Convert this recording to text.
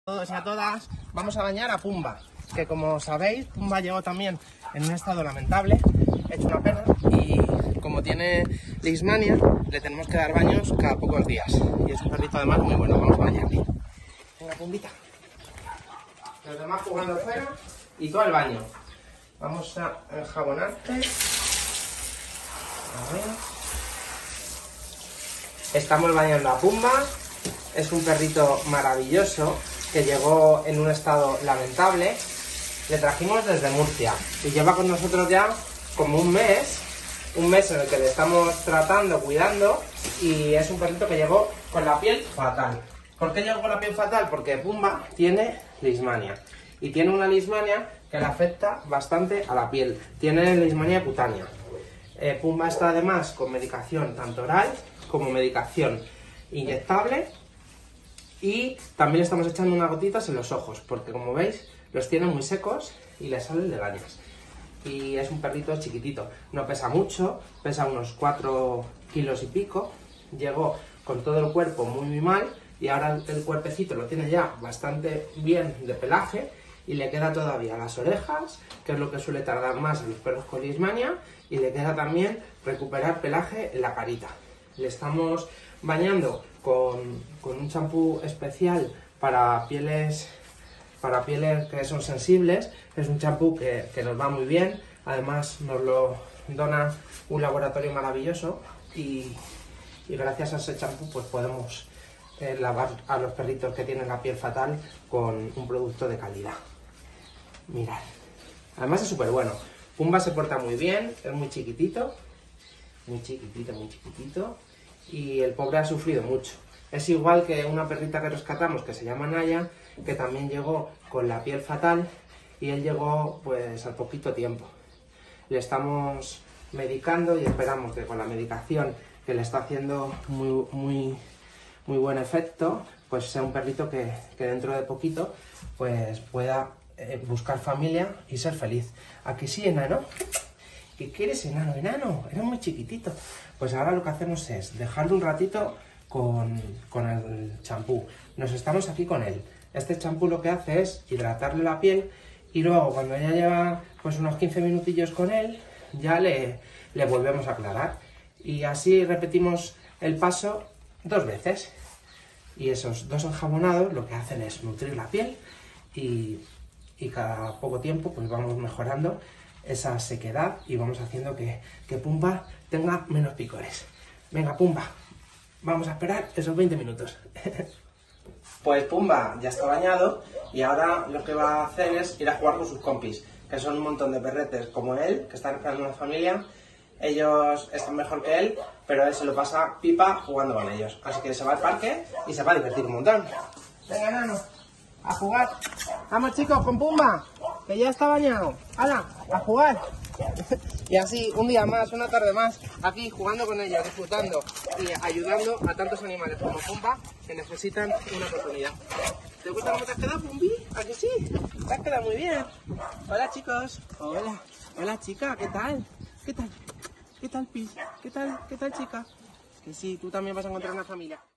Todos y a todas, vamos a bañar a Pumba, que como sabéis, Pumba llegó también en un estado lamentable, hecho una pena, y como tiene leishmania, le tenemos que dar baños cada pocos días. Y es un perrito además muy bueno, vamos a bañarle. Venga, Pumbita. Los demás jugando fuera y todo el baño. Vamos a enjabonarte. A ver. Estamos bañando a Pumba, es un perrito maravilloso que llegó en un estado lamentable. Le trajimos desde Murcia y lleva con nosotros ya como un mes en el que le estamos tratando, cuidando, y es un perrito que llegó con la piel fatal. ¿Por qué llegó con la piel fatal? Porque Pumba tiene leishmania y tiene una leishmania que le afecta bastante a la piel. Tiene leishmania cutánea. Pumba está además con medicación tanto oral como medicación inyectable. Y también estamos echando unas gotitas en los ojos, porque como veis, los tiene muy secos y le salen legañas. Y es un perrito chiquitito, no pesa mucho, pesa unos 4 kilos y pico. Llegó con todo el cuerpo muy mal y ahora el cuerpecito lo tiene ya bastante bien de pelaje y le queda todavía las orejas, que es lo que suele tardar más en los perros con leishmania, y le queda también recuperar pelaje en la carita. Le estamos bañando con un champú especial para pieles que son sensibles. Es un champú que nos va muy bien, además nos lo dona un laboratorio maravilloso y gracias a ese champú pues podemos lavar a los perritos que tienen la piel fatal con un producto de calidad. Mirad, además es súper bueno. Pumba se porta muy bien, es muy chiquitito, y el pobre ha sufrido mucho. Es igual que una perrita que rescatamos que se llama Naya, que también llegó con la piel fatal y él llegó pues al poquito tiempo. Le estamos medicando y esperamos que con la medicación que le está haciendo muy buen efecto, pues sea un perrito que dentro de poquito pues pueda buscar familia y ser feliz. ¿A que sí, enano? ¿Qué quieres, enano? Enano, eres muy chiquitito. Pues ahora lo que hacemos es dejarlo un ratito con el champú. Nos estamos aquí con él. Este champú lo que hace es hidratarle la piel y luego cuando ya lleva pues unos 15 minutillos con él, ya le volvemos a aclarar. Y así repetimos el paso 2 veces. Y esos 2 enjabonados lo que hacen es nutrir la piel y cada poco tiempo pues vamos mejorando esa sequedad y vamos haciendo que Pumba tenga menos picores. Venga, Pumba, vamos a esperar esos 20 minutos. Pues Pumba ya está bañado y ahora lo que va a hacer es ir a jugar con sus compis, que son un montón de perretes como él, que están esperando una familia. Ellos están mejor que él, pero él se lo pasa pipa jugando con ellos. Así que se va al parque y se va a divertir un montón. Venga, enano, a jugar. Vamos, chicos, con Pumba, que ya está bañado. ¡Hala, a jugar! Y así, un día más, una tarde más, aquí jugando con ellos, disfrutando y ayudando a tantos animales como Pumba que necesitan una oportunidad. ¿Te gusta cómo te has quedado, Pumbi? ¿A que sí? Te has quedado muy bien. Hola, chicos. Hola. Hola, chica, ¿qué tal? ¿Qué tal? ¿Qué tal, Pi? ¿Qué tal, chica? Que sí, tú también vas a encontrar una familia.